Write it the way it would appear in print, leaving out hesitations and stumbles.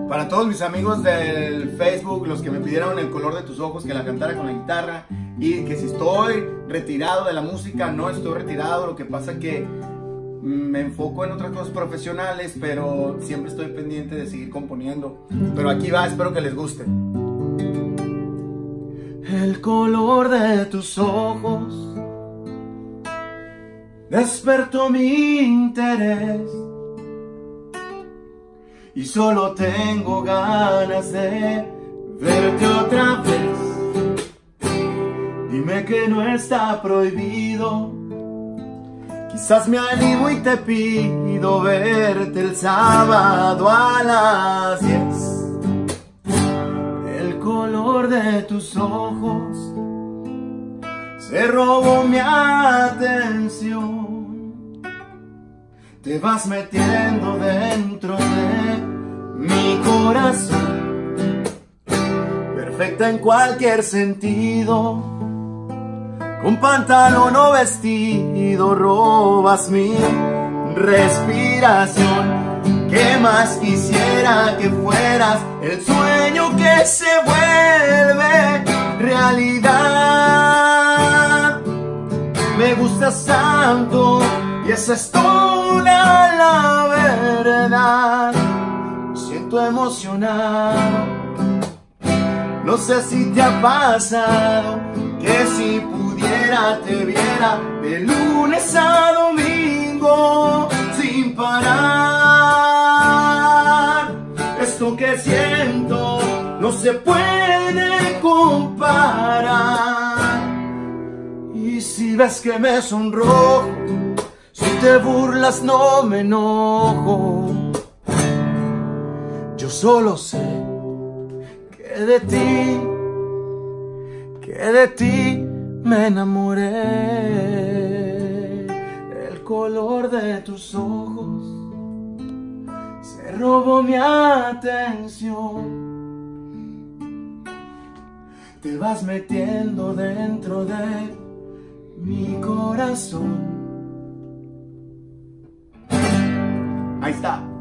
Para todos mis amigos del Facebook, los que me pidieron El color de tus ojos, que la cantara con la guitarra, y que si estoy retirado de la música, no estoy retirado, lo que pasa es que me enfoco en otras cosas profesionales, pero siempre estoy pendiente de seguir componiendo. Pero aquí va, espero que les guste. El color de tus ojos despertó mi interés y solo tengo ganas de verte otra vez. Dime que no está prohibido, quizás me animo y te pido verte el sábado a las 10. El color de tus ojos se robó mi atención. Te vas metiendo dentro de mi corazón, perfecta en cualquier sentido. Con pantalón o vestido robas mi respiración. ¿Qué más quisiera que fueras el sueño que se vuelve realidad? Me gustas tanto y esa es toda la verdad. Me siento emocionado, no sé si te ha pasado que si pudiera te viera de lunes a domingo sin parar. Esto que siento no se puede comparar. Y si ves que me sonrojo, si te burlas no me enojo. Yo solo sé que de ti me enamoré. El color de tus ojos se robó mi atención. Te vas metiendo dentro de mi corazón. Ahí está.